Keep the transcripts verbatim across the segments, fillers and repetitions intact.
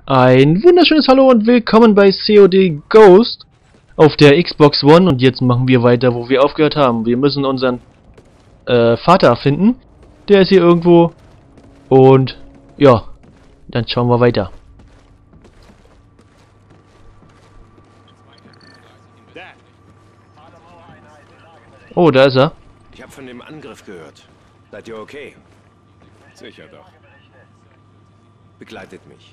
Ein wunderschönes Hallo und willkommen bei C O D Ghost auf der Xbox One, und jetzt machen wir weiter, wo wir aufgehört haben. Wir müssen unseren äh, Vater finden. Der ist hier irgendwo. Und ja, dann schauen wir weiter. Oh, da ist er. Ich habe von dem Angriff gehört. Seid ihr okay? Sicher doch. Begleitet mich.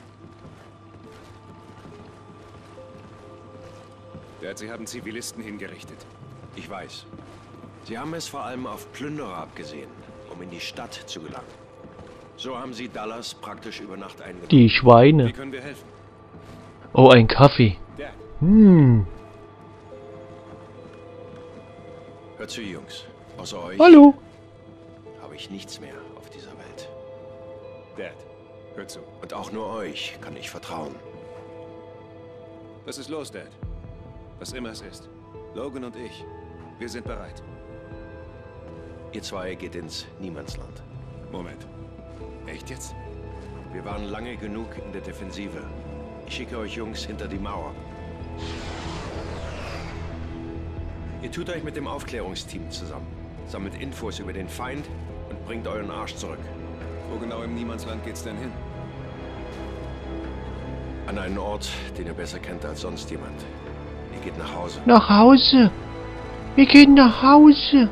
Dad, Sie haben Zivilisten hingerichtet. Ich weiß. Sie haben es vor allem auf Plünderer abgesehen, um in die Stadt zu gelangen. So haben sie Dallas praktisch über Nacht eingenommen. Die Schweine. Wie können wir helfen? Oh, ein Kaffee. Dad. Hm. Hört zu, Jungs. Außer euch Hallo. habe ich nichts mehr auf dieser Welt. Dad, hör zu. Und auch nur euch kann ich vertrauen. Was ist los, Dad? Was immer es ist. Logan und ich, wir sind bereit. Ihr zwei geht ins Niemandsland. Moment. Echt jetzt? Wir waren lange genug in der Defensive. Ich schicke euch Jungs hinter die Mauer. Ihr tut euch mit dem Aufklärungsteam zusammen, sammelt Infos über den Feind und bringt euren Arsch zurück. Wo genau im Niemandsland geht's denn hin? An einen Ort, den ihr besser kennt als sonst jemand. Ihr geht nach Hause. Nach Hause. Wir gehen nach Hause.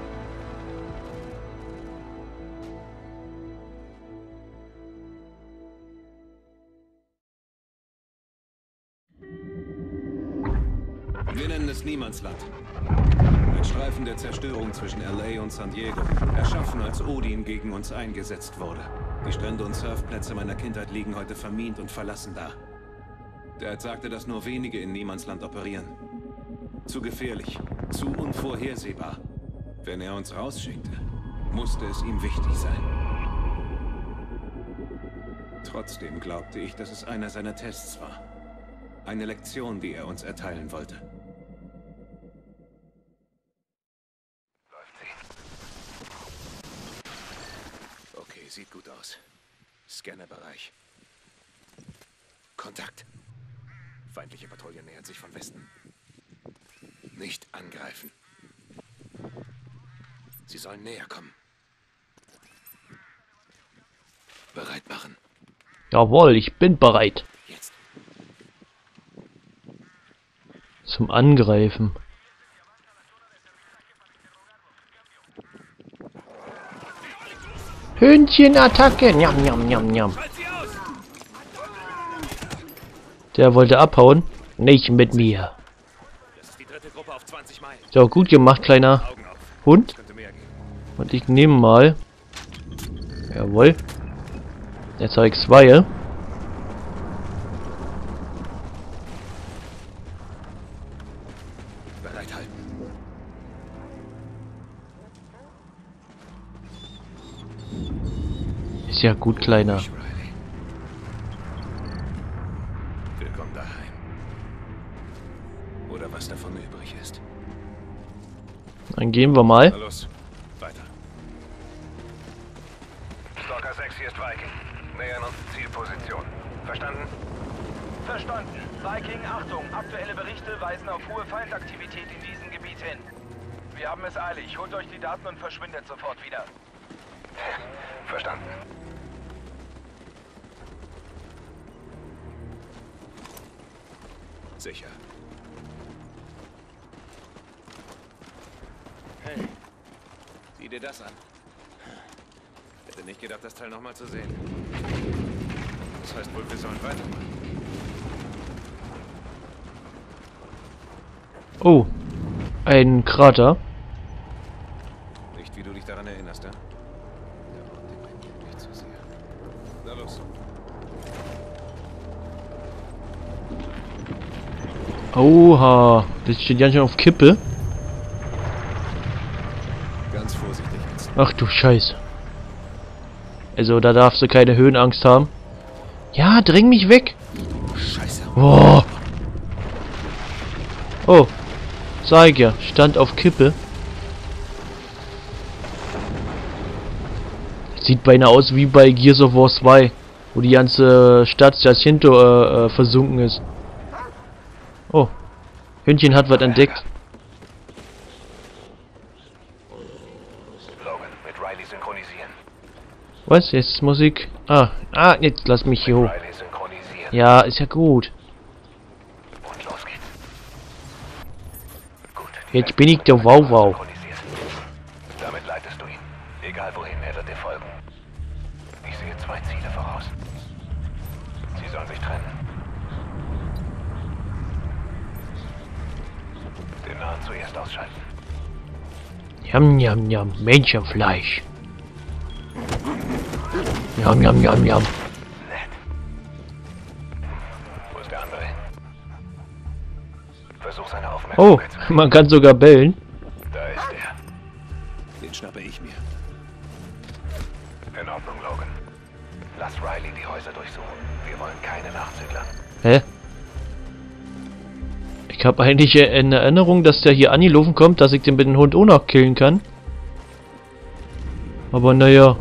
Wir nennen es Niemandsland. Ein Streifen der Zerstörung zwischen L A und San Diego. Erschaffen, als Odin gegen uns eingesetzt wurde. Die Strände und Surfplätze meiner Kindheit liegen heute vermint und verlassen da. Dad sagte, dass nur wenige in Niemandsland operieren. Zu gefährlich, zu unvorhersehbar. Wenn er uns rausschickte, musste es ihm wichtig sein. Trotzdem glaubte ich, dass es einer seiner Tests war. Eine Lektion, die er uns erteilen wollte. Okay, sieht gut aus. Scannerbereich. Kontakt. Feindliche Patrouille nähert sich von Westen. Nicht angreifen. Sie sollen näher kommen. Bereit machen. Jawohl, ich bin bereit. Jetzt. Zum Angreifen. Hühnchenattacke. Njam, njam, njam, njam. Der wollte abhauen. Nicht mit mir. Das ist die dritte Gruppe auf zwanzig Meilen. So, gut gemacht, kleiner Augen auf. Hund. Könnte mehr gehen. Und ich nehme mal. Jawohl. Jetzt habe ich zwei. Bereithalten. Ist ja gut, kleiner. Riley. Willkommen daheim. Oder was davon übrig ist. Dann gehen wir mal. Na los, weiter. Stalker sechs, hier ist Viking. Nähern uns Zielposition. Verstanden? Verstanden. Viking, Achtung. Aktuelle Berichte weisen auf hohe Feindaktivität in diesem Gebiet hin. Wir haben es eilig. Holt euch die Daten und verschwindet sofort wieder. Verstanden. Sicher. Hey, sieh dir das an. Hätte nicht gedacht, das Teil nochmal zu sehen. Das heißt wohl, wir sollen weitermachen. Oh, ein Krater. Nicht, wie du dich daran erinnerst, ja? Der Ort deprimiert mich zu sehr. Na los. Oha, das steht ganz schön auf Kippe. Ganz vorsichtig jetzt. Ach du Scheiße. Also, da darfst du keine Höhenangst haben. Ja, dräng mich weg. Scheiße. Oh. Oh. Sag ja, stand auf Kippe. Sieht beinahe aus wie bei Gears of War zwei. Wo die ganze Stadt Jacinto äh, äh, versunken ist. Oh. Hündchen hat was entdeckt. Logan, mit Riley synchronisieren. Was? Jetzt ist Musik. Ah, ah, jetzt lass mich hier hoch. Riley synchronisieren. Ja, ist ja gut. Und los geht's. Gut. Jetzt bin ich der Wow Wow. Synchronisiert. Damit leitest du ihn. Egal wohin, er wird dir folgen. Ich sehe zwei Ziele voraus. Sie sollen sich trennen. Den Nahen zuerst ausschalten. Jam, jam, jam. Menschenfleisch. Jam, jam, jam, jam. Nett. Wo ist der andere hin? Versuch seine Oh, Aufmerksamkeit zu kriegen. man kann sogar bellen. Da ist er. Den schnappe ich mir. In Ordnung, Logan. Lass Riley die Häuser durchsuchen. Wir wollen keine Nachzügler. Hä? Ich habe eigentlich in Erinnerung, dass der hier angelaufen kommt, dass ich den mit dem Hund auch noch killen kann. Aber naja.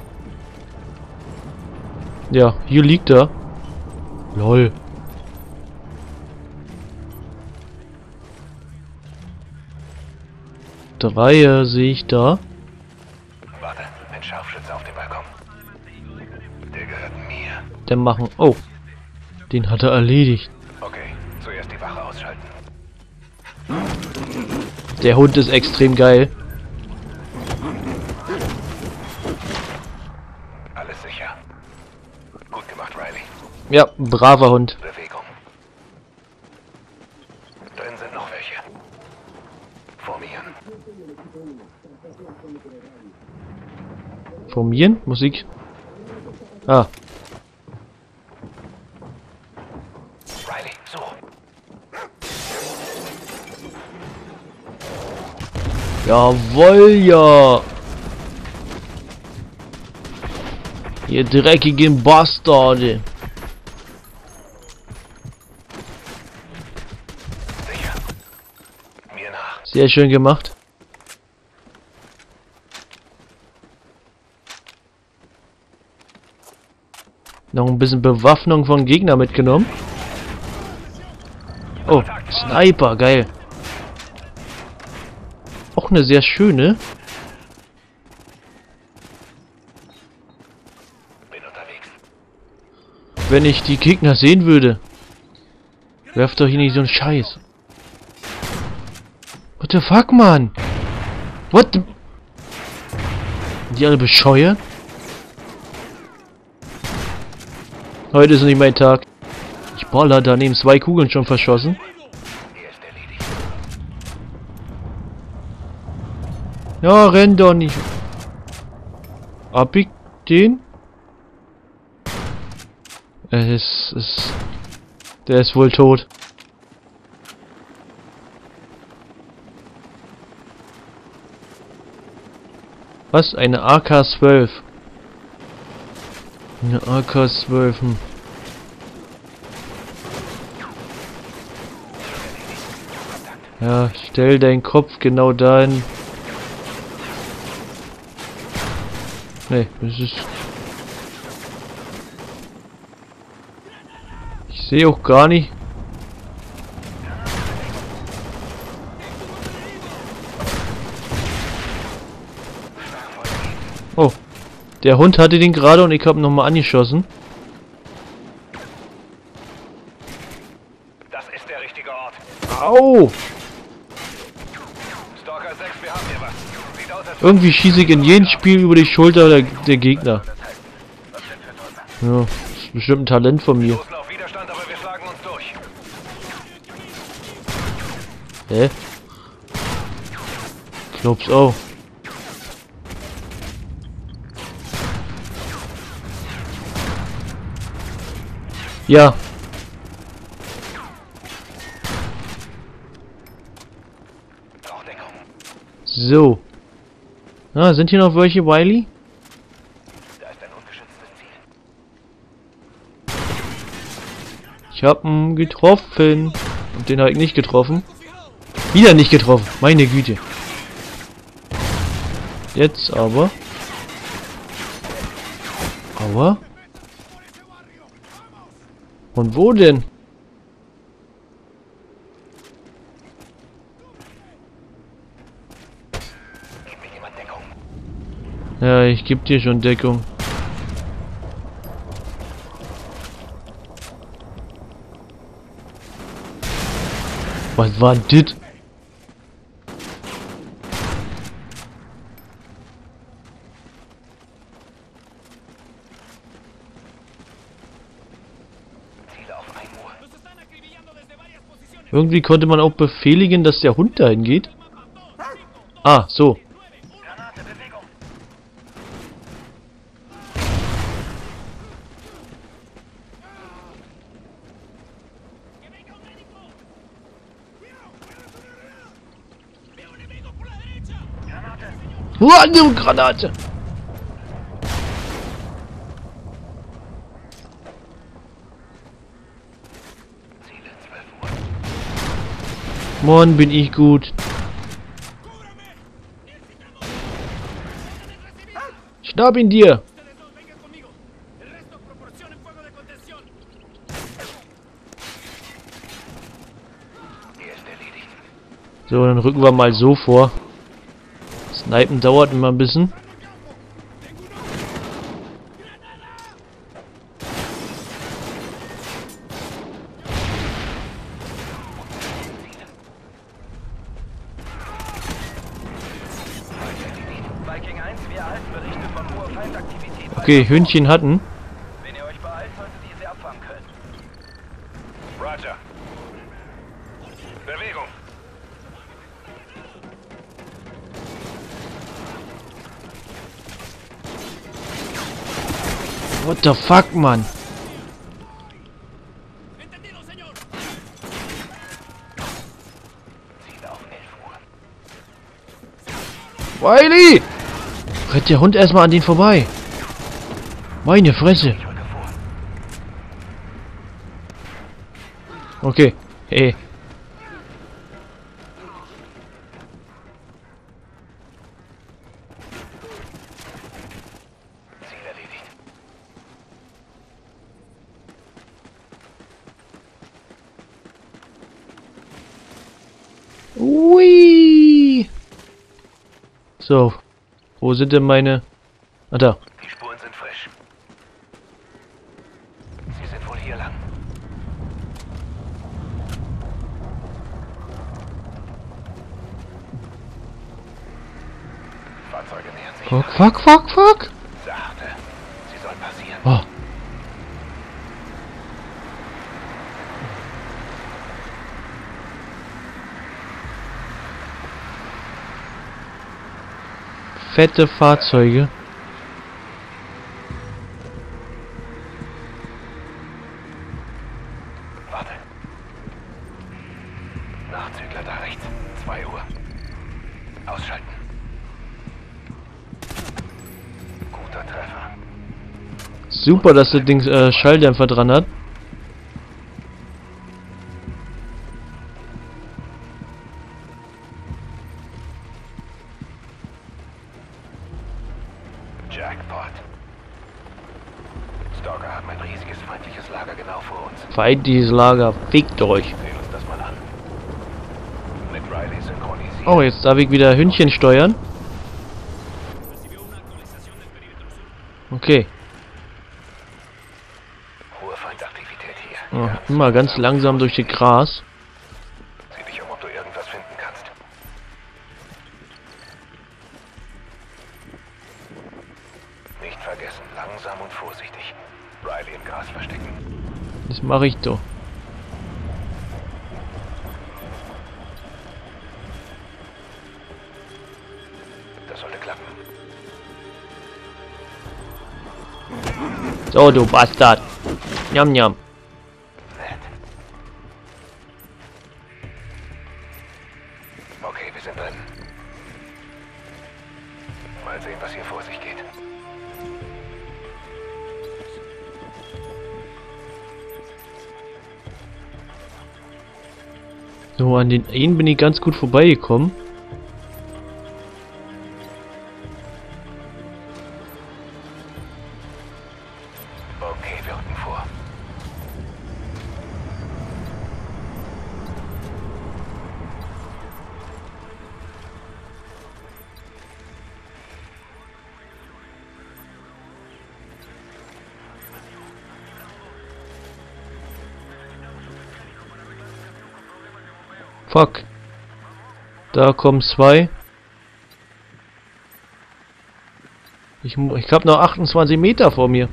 Ja, hier liegt er. Lol. Drei sehe ich da. Warte, ein Scharfschütze auf dem Balkon. Der gehört mir. Der machen. Oh. Den hat er erledigt. Okay, zuerst die Wache ausschalten. Der Hund ist extrem geil. Alles sicher. Gut gemacht, Riley. Ja, braver Hund. Bewegung. Drin sind noch welche. Formieren. Formieren? Musik. Ah. Riley, such. Jawoll, ja. Ihr dreckigen Bastarde. Sicher. Mir nach. Sehr schön gemacht. Noch ein bisschen Bewaffnung von Gegner mitgenommen. Oh, Sniper, geil. Auch eine sehr schöne. Bin unterwegs. Wenn ich die Gegner sehen würde. Werft doch hier nicht so einen Scheiß. What the fuck, man? What the... Die alle bescheuert? Heute ist nicht mein Tag. Ich baller daneben zwei Kugeln schon verschossen. Er ist erledigt. Ja, renn doch nicht. Hab ich den? Es ist, ist... Der ist wohl tot. Was? Eine A K zwölf. Eine A K zwölf. Hm. Ja, stell deinen Kopf genau dahin. Nee, das ist... Ich sehe auch gar nicht. Oh, der Hund hatte den gerade und ich habe nochmal angeschossen. Das ist der richtige Ort. Au! Stalker sechs, wir haben hier was. Sieht aus, als Irgendwie schieße ich in jedem Spiel über die Schulter der, der Gegner. Was denn für Teufel? Ja, das ist bestimmt ein Talent von mir. Stoßen auf Widerstand, aber wir schlagen uns durch. Hä? Glaub's auch. Ja. Rauchdeckung. So. Ah, sind hier noch welche, Wiley? Da ist ein ungeschütztes Ziel. Ich hab ihn getroffen. Und den habe ich nicht getroffen. Wieder nicht getroffen. Meine Güte. Jetzt aber. Aua. Und wo denn? Ja, ich geb dir schon Deckung. Was war dit? Irgendwie konnte man auch befehligen, dass der Hund dahin geht. Ah, so. Uah, eine Granate! Mann, bin ich gut. Schnapp ihn dir! So, dann rücken wir mal so vor. Snipen dauert immer ein bisschen. Viking eins, wir erhalten Berichte von hoher Feindaktivität. Okay, Hühnchen hatten. Wenn ihr euch beeilt, solltet ihr sie abfangen können. Roger. Bewegung. What the fuck, Mann? Wiley! Rennt der Hund erstmal an den vorbei. Meine Fresse. Okay. Hey. Ui. So. Wo sind denn meine... Ah, da. Die Spuren sind frisch. Sie sind wohl hier lang. Fahrzeuge nähern sich. Fuck, fuck, fuck, fuck. Sachte. Sie sollen passieren. Oh. Fette Fahrzeuge. Warte. Nachzügler da rechts. zwei Uhr. Ausschalten. Guter Treffer. Super, dass das Ding äh, Schalldämpfer dran hat. Jackpot. Stalker haben ein riesiges feindliches Lager genau vor uns. Feindliches Lager, fickt euch. Sehen uns das mal an. Mit Riley synchronisiert. Oh, jetzt darf ich wieder Hündchen steuern. Okay. Hohe Feindaktivität hier. Oh, Ja, immer ganz langsam durch das Gras. sieh dich um, ob du irgendwas finden kannst. Nicht vergessen, langsam und vorsichtig. Riley im Gras verstecken. Das mache ich doch. Das sollte klappen. So, du Bastard. Njam, njam. Nett. Okay, wir sind drin. Mal sehen, was hier vor sich geht. So, an den einen bin ich ganz gut vorbeigekommen. Okay, wir rücken vor. Fuck. Da kommen zwei. Ich, mu- ich habe noch achtundzwanzig Meter vor mir.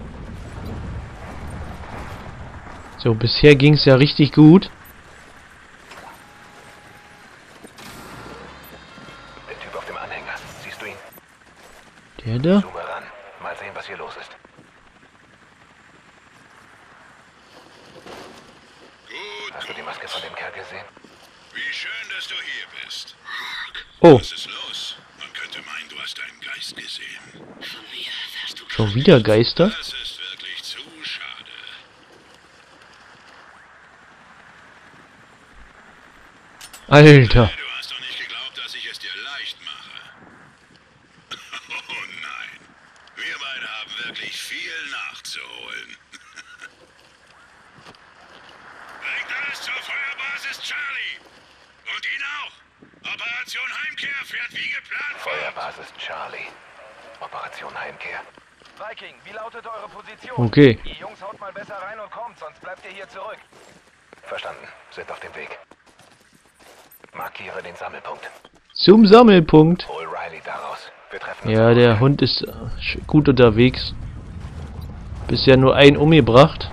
So, bisher ging es ja richtig gut. Der Typ auf dem Anhänger. Siehst du ihn? Der da? Zoome ran. Mal sehen, was hier los ist. Gut, Hast du die Maske von dem Kerl gesehen? wie schön, dass du hier bist. Oh, Was ist los? Man könnte meinen, du hast einen Geist gesehen. schon wieder Geister? Das ist wirklich zu schade. Alter. Du hast doch nicht geglaubt, dass ich es dir leicht mache. Oh nein. Wir beide haben wirklich viel nachzuholen. Bringt alles zur Feuerbasis Charlie. Und ihn auch. Operation Heimkehr fährt wie geplant fort. Feuerbasis Charlie. Operation Heimkehr. Viking, wie lautet eure Position? Okay. Ihr Jungs haut mal besser rein und kommt, sonst bleibt ihr hier zurück. Verstanden. Sind auf dem Weg. Markiere den Sammelpunkt. Zum Sammelpunkt. Hol Riley daraus. Wir treffen uns. Ja, am der Ort. Hund ist äh, sch- gut unterwegs. Bisher nur einen umgebracht.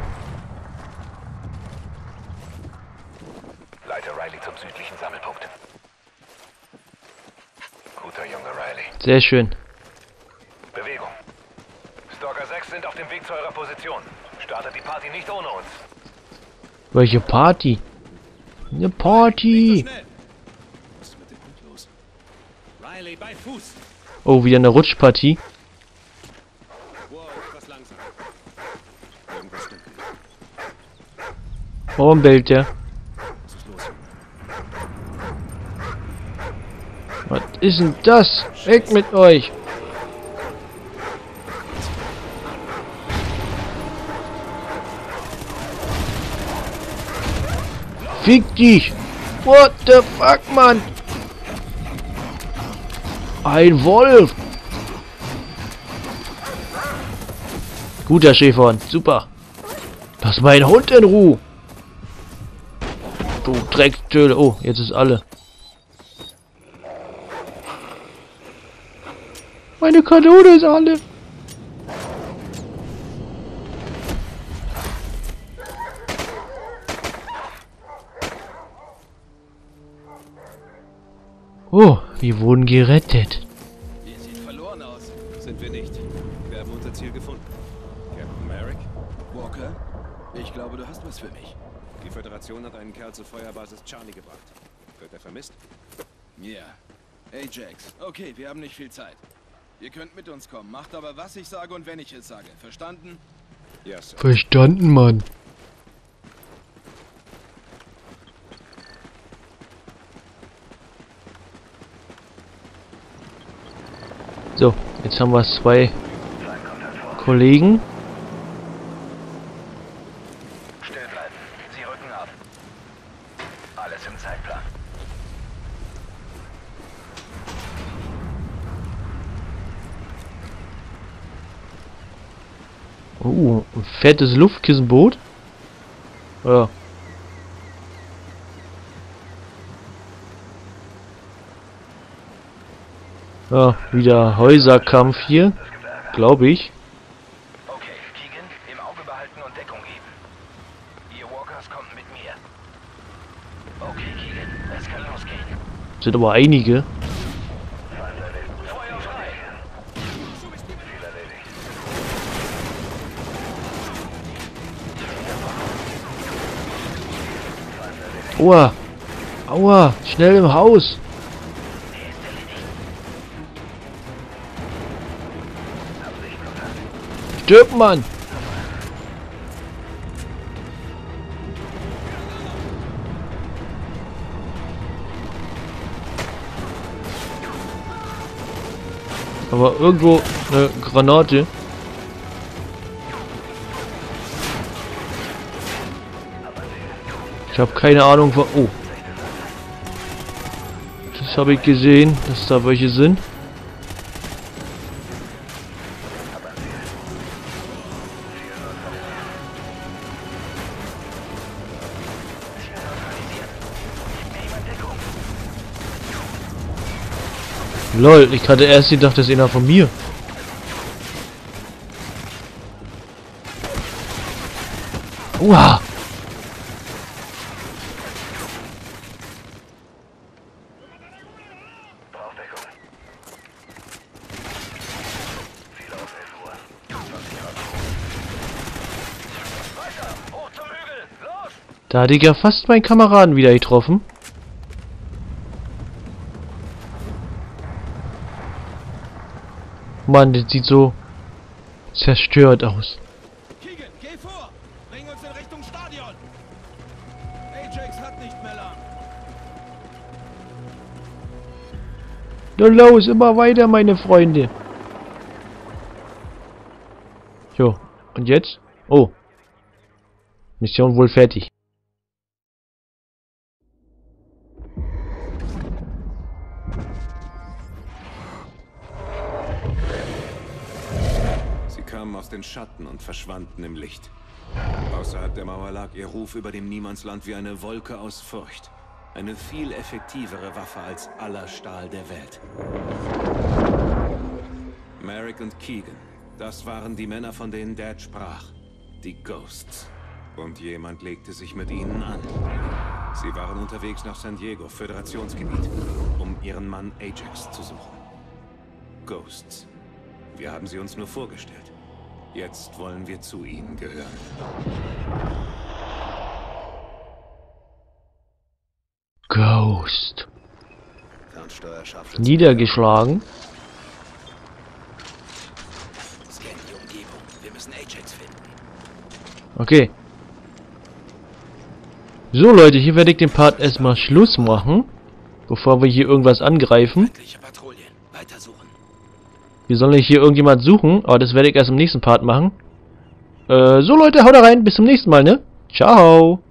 Leite Riley zum südlichen Sammelpunkt. Guter Junge, Riley. Sehr schön. Bewegung. Stalker sechs sind auf dem Weg zu eurer Position. Startet die Party nicht ohne uns. Welche Party? Eine Party. Schnell! Was ist mit dem Hund los? Riley, bei Fuß! Oh, wieder eine Rutschpartie. Wow, etwas langsam. Irgendwas stimmt nicht. Warum bellt der? Was ist los? Was ist denn das? Weg mit euch! Fick dich! What the fuck, Mann? Ein Wolf! Guter Schäferhund, super! Lass meinen Hund in Ruhe! Du Dreckstöle! Oh, jetzt ist alle. Meine Kanone ist alle! Oh, wir wurden gerettet. Ihr seht verloren aus. Sind wir nicht. Wir haben unser Ziel gefunden. Captain Merrick? Walker, ich glaube, du hast was für mich. Die Föderation hat einen Kerl zur Feuerbasis Charlie gebracht. Wird er vermisst? Ja. Ajax, okay, wir haben nicht viel Zeit. Ihr könnt mit uns kommen, macht aber, was ich sage und wenn ich es sage. Verstanden? Ja, Sir. Verstanden, Mann. So, jetzt haben wir zwei Kollegen. Still bleiben. Sie rücken ab. Alles im Zeitplan. Oh, ein fettes Luftkissenboot. Ja. Ja, wieder Häuserkampf hier. Glaube ich. Okay, Keegan, im Auge behalten und Deckung geben. Ihr Walkers kommt mit mir. Okay, Keegan, es kann losgehen. Sind aber einige. Feuer frei! Aua! Aua! Schnell im Haus! Stirb, Mann! Aber irgendwo eine Granate. Ich habe keine Ahnung von... Oh. Das habe ich gesehen, dass da welche sind. Lol, ich hatte erst gedacht, das ist einer von mir. Uah. Da hatte ich ja fast meinen Kameraden wieder getroffen. Mann, das sieht so zerstört aus. Keegan, geh vor! Bring uns in Richtung Stadion! Ajax hat nicht mehr lang. Nun los, immer weiter, meine Freunde. Jo, und jetzt? Oh. Mission wohl fertig. Sie kamen aus den Schatten und verschwanden im Licht. Außerhalb der Mauer lag ihr Ruf über dem Niemandsland wie eine Wolke aus Furcht. Eine viel effektivere Waffe als aller Stahl der Welt. Merrick und Keegan, das waren die Männer, von denen Dad sprach. Die Ghosts. Und jemand legte sich mit ihnen an. Sie waren unterwegs nach San Diego, Föderationsgebiet, um ihren Mann Ajax zu suchen. Ghosts. Wir haben sie uns nur vorgestellt. Jetzt wollen wir zu ihnen gehören. Ghost. Niedergeschlagen. Okay. So Leute, hier werde ich den Part erstmal Schluss machen, bevor wir hier irgendwas angreifen. Wir sollen hier irgendjemand suchen, aber das werde ich erst im nächsten Part machen. Äh, so Leute, haut rein, bis zum nächsten Mal, ne? Ciao!